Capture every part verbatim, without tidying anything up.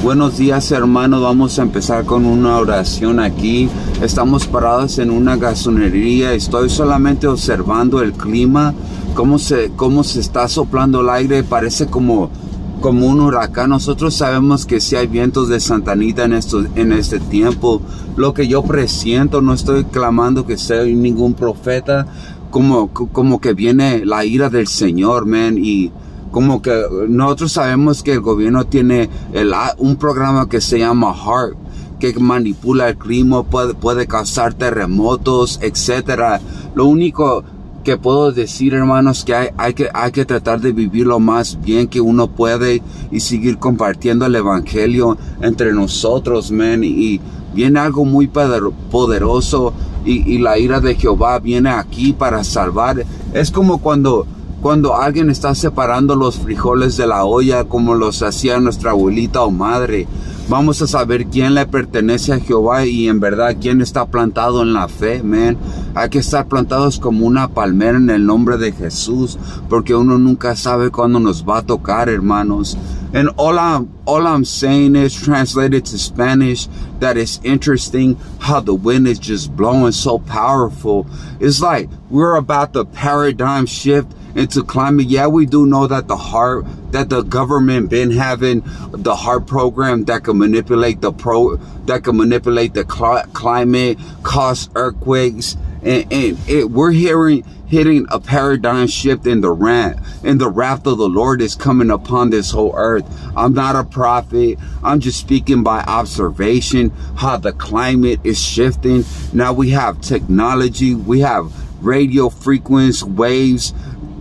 Buenos días, hermanos. Vamos a empezar con una oración aquí. Estamos parados en una gasolinería. Estoy solamente observando el clima, cómo se, cómo se está soplando el aire. Parece como, como un huracán. Nosotros sabemos que si hay vientos de Santa Anita en, esto, en este tiempo. Lo que yo presiento, no estoy clamando que sea ningún profeta, como, como que viene la ira del Señor, man, y como que nosotros sabemos que el gobierno tiene el, un programa que se llama HAARP, que manipula el clima, puede, puede causar terremotos, etcétera. Lo único que puedo decir, hermanos, que hay, hay que hay que tratar de vivir lo más bien que uno puede y seguir compartiendo el evangelio entre nosotros, man. Y viene algo muy poderoso y, y la ira de Jehová viene aquí para salvar. Es como cuando Cuando alguien está separando los frijoles de la olla, como los hacía nuestra abuelita o madre, vamos a saber quién le pertenece a Jehová y en verdad quién está plantado en la fe, man. Hay que estar plantados como una palmera en el nombre de Jesús, porque uno nunca sabe cuándo nos va a tocar, hermanos. And all I'm, all I'm saying is, translated to Spanish, that it's interesting how the wind is just blowing so powerful. It's like we're about the paradigm shift into climate. Yeah, we do know that the HAARP, that the government been having the HAARP program that can manipulate the pro, that can manipulate the cl climate, cause earthquakes, and, and it, we're hearing hitting a paradigm shift in the wrath, and the wrath of the Lord is coming upon this whole earth. I'm not a prophet. I'm just speaking by observation how the climate is shifting. Now we have technology, we have radio frequency waves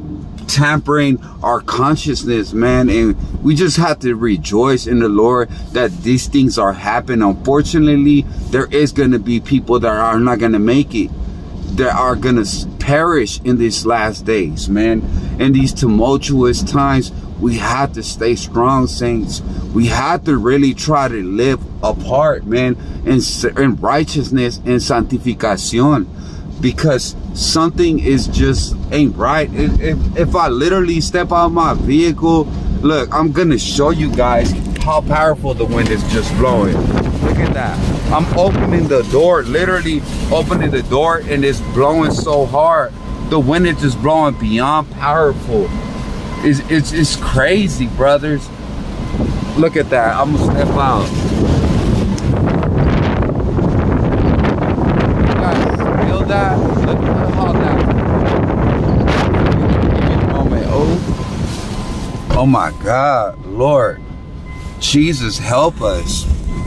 tampering our consciousness, man, and we just have to rejoice in the Lord that these things are happening. Unfortunately, there is going to be people that are not going to make it, that are going to perish in these last days, man. In these tumultuous times, we have to stay strong, saints. We have to really try to live apart, man, in, in righteousness and sanctificación, because something is just ain't right. If, if, if I literally step out of my vehicle, look, I'm gonna show you guys how powerful the wind is just blowing. Look at that. I'm opening the door, literally opening the door, and it's blowing so hard. The wind is just blowing beyond powerful. It's, it's, it's crazy, brothers. Look at that. I'm gonna step out. You guys feel that? Look at how that. Oh. Oh my God, Lord. Jesus, help us.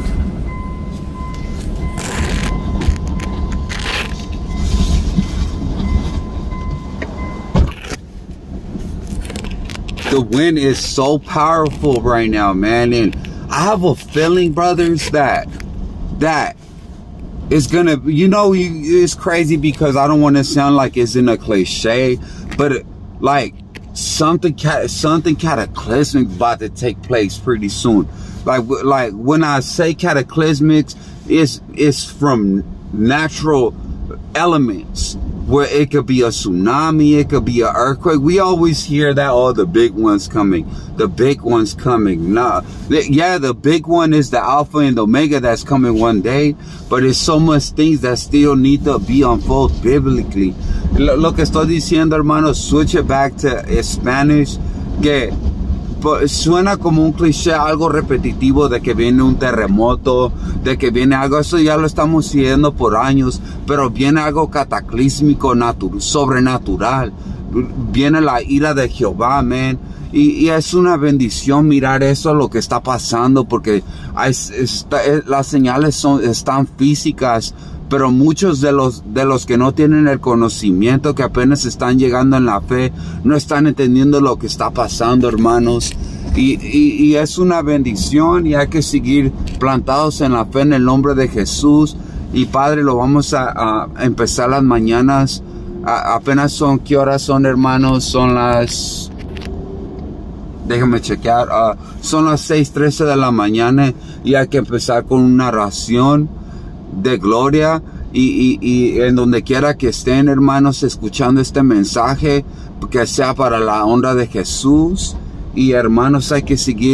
The wind is so powerful right now, man, and I have a feeling, brothers, that that it's gonna, you know, it's crazy because I don't want to sound like it's in a cliche, but like something something cataclysmic about to take place pretty soon. Like like when I say cataclysmic, it's it's from natural elements, where it could be a tsunami, it could be an earthquake. We always hear that, oh, the big one's coming, the big one's coming. Nah, yeah, the big one is the Alpha and the Omega that's coming one day, but there's so much things that still need to be unfolded biblically. Lo, lo que estoy diciendo, hermano, switch it back to Spanish, que suena como un cliché, algo repetitivo de que viene un terremoto, de que viene algo, eso ya lo estamos siguiendo por años, pero viene algo cataclísmico, sobrenatural, viene la ira de Jehová, man, y, y es una bendición mirar eso, lo que está pasando, porque hay, está, las señales son, están físicas, pero muchos de los de los que no tienen el conocimiento, que apenas están llegando en la fe, no están entendiendo lo que está pasando, hermanos. Y, y, y es una bendición, y hay que seguir plantados en la fe en el nombre de Jesús. Y Padre, lo vamos a, a empezar las mañanas. A, apenas son, ¿qué horas son, hermanos? Son las... Déjame chequear. Uh, son las seis trece de la mañana, y hay que empezar con una oración de gloria, y, y, y en donde quiera que estén, hermanos, escuchando este mensaje, que sea para la honra de Jesús. Y hermanos, hay que seguir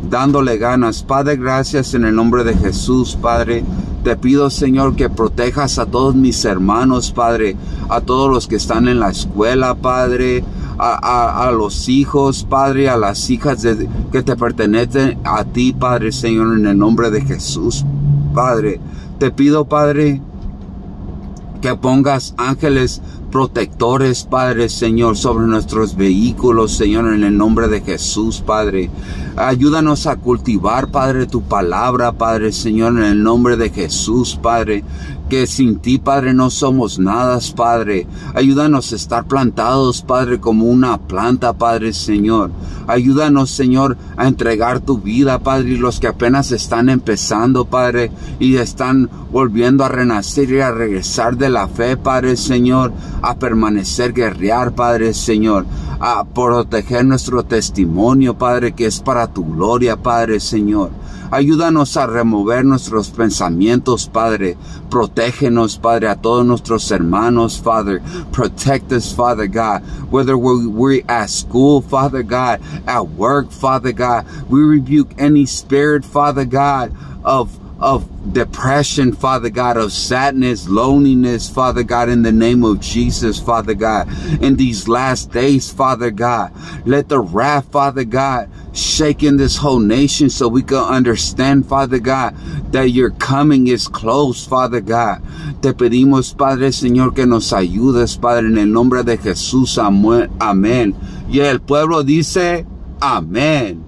dándole ganas. Padre, gracias en el nombre de Jesús, Padre. Te pido, Señor, que protejas a todos mis hermanos, Padre, a todos los que están en la escuela, Padre, a, a, a los hijos, Padre, a las hijas de, que te pertenecen a ti, Padre, Señor, en el nombre de Jesús, Padre. Te pido, Padre, que pongas ángeles protectores, Padre, Señor, sobre nuestros vehículos, Señor, en el nombre de Jesús, Padre. Ayúdanos a cultivar, Padre, tu palabra, Padre, Señor, en el nombre de Jesús, Padre. Que sin ti, Padre, no somos nada, Padre. Ayúdanos a estar plantados, Padre, como una planta, Padre, Señor. Ayúdanos, Señor, a entregar tu vida, Padre, y los que apenas están empezando, Padre, y están volviendo a renacer y a regresar de la fe, Padre, Señor, a permanecer, guerrear, Padre, Señor, a proteger nuestro testimonio, Padre, que es para tu gloria, Padre, Señor. Ayúdanos a remover nuestros pensamientos, Padre. Protégenos, Padre, a todos nuestros hermanos, Father. Protect us, Father God. Whether we're, we're at school, Father God, at work, Father God. We rebuke any spirit, Father God, of of depression, Father God, of sadness, loneliness, Father God, in the name of Jesus, Father God. In these last days, Father God, let the wrath, Father God, shake in this whole nation so we can understand, Father God, that your coming is close, Father God. Te pedimos, Padre, Señor, que nos ayudes, Padre, en el nombre de Jesús. Amén. Y el pueblo dice, amén.